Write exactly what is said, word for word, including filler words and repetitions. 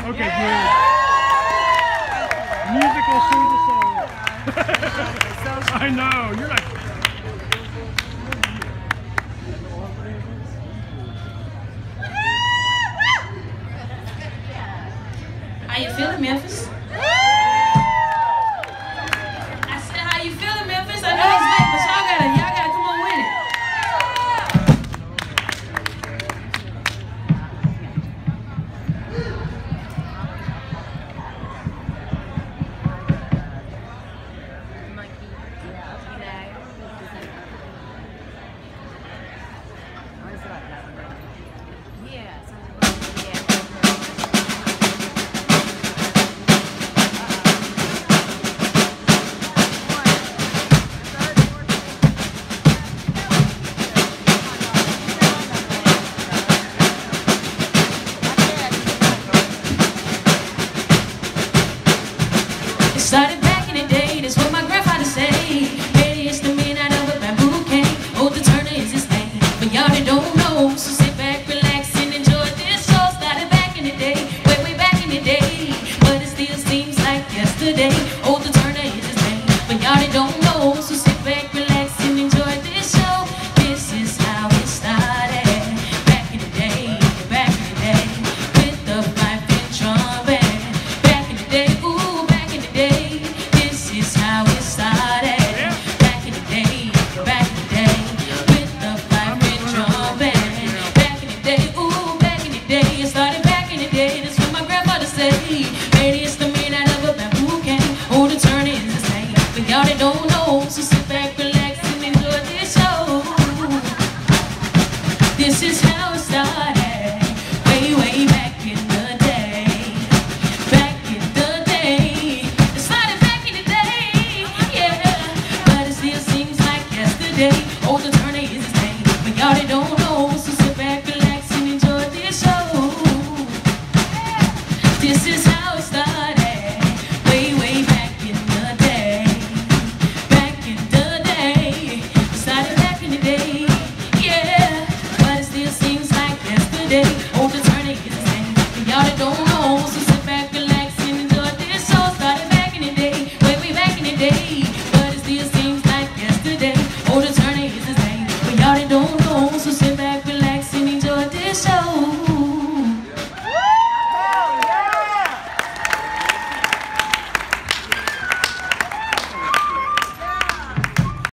Okay, good. Music will soothe the soul. I know. You're like. How you feeling, Memphis? I said, how you feeling, Memphis? I know it's late, but y'all gotta, y'all gotta come on with it. Started back in the day, that's what my grandfather say. Hey, it's the man out of a bamboo cane. Old Turner is his name, but y'all that don't know. So sit back, relax, and enjoy this show. Started back in the day, way, way back in the day. But it still seems like yesterday. Old Turner is his name, but y'all that don't know. So sit back, relax, and enjoy this show. This is how it started. Back in the day, back in the day, with the fife and trumpet. Back in the day, ooh, back in the day. This is how it started. Back in the day, back in the day, with the fife and trumpet. Back in the day, ooh, back in the day. It started back in the day. That's what my grandfather said. Maybe it's the man out of a bamboo cane. Old Turner is his name, but y'all that don't know.